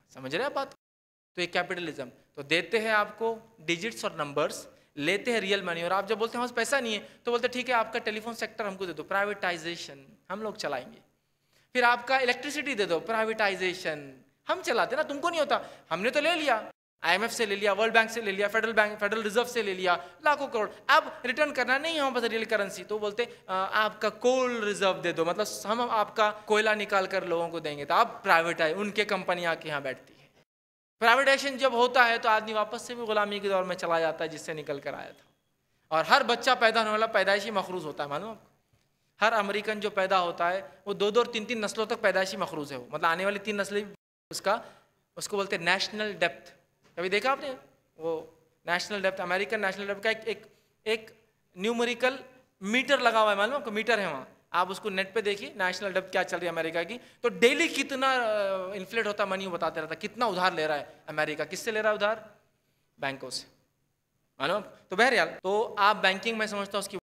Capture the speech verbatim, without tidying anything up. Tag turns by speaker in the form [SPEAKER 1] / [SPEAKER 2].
[SPEAKER 1] समझ रहे हैं बात? तो ये कैपिटलिज्म, तो देते हैं आपको डिजिट्स और नंबर्स, लेते हैं रियल मनी, और आप जब बोलते हैं हमारे पैसा नहीं है तो बोलते ठीक है आपका टेलीफोन सेक्टर हमको दे दो, प्राइवेटाइजेशन हम लोग चलाएंगे। फिर आपका इलेक्ट्रिसिटी दे दो, प्राइवेटाइजेशन हम चलाते ना, तुमको नहीं होता, हमने तो ले लिया, आईएमएफ से ले लिया, वर्ल्ड बैंक से ले लिया, फेडरल बैंक फेडरल रिजर्व से ले लिया, लाखों करोड़, अब रिटर्न करना नहीं है हमारे पास रियल करेंसी, तो बोलते आ, आपका कोल रिजर्व दे दो, मतलब हम आपका कोयला निकाल कर लोगों को देंगे, तो अब प्राइवेटाइज उनके कंपनी आके यहाँ बैठती है। प्राइवेटाइजेशन जब होता है तो आदमी वापस से भी गुलामी के दौर में चला जाता है जिससे निकल कर आया था। और हर बच्चा पैदा होने वाला पैदाइशी मखरूज होता है, मालूम आपको? हर अमेरिकन जो पैदा होता है वो दो दो और तीन तीन नस्लों तक पैदाइशी मखरूज है, वो मतलब आने वाली तीन नस्लें उसका उसको बोलते हैं नेशनल डेप्थ। कभी देखा आपने वो national depth? American national depth का एक एक, एक न्यूमेरिकल मीटर लगा हुआ है, मालूम आपको? मीटर है वहाँ, आप उसको नेट पे देखिए नेशनल डेप्थ क्या चल रही है अमेरिका की, तो डेली कितना इन्फ्लेट होता है मनी वो बताते रहता है, कितना उधार ले रहा है अमेरिका, किससे ले रहा है उधार? बैंकों से, मालूम? तो बहरहाल तो आप बैंकिंग में समझता हूँ उसकी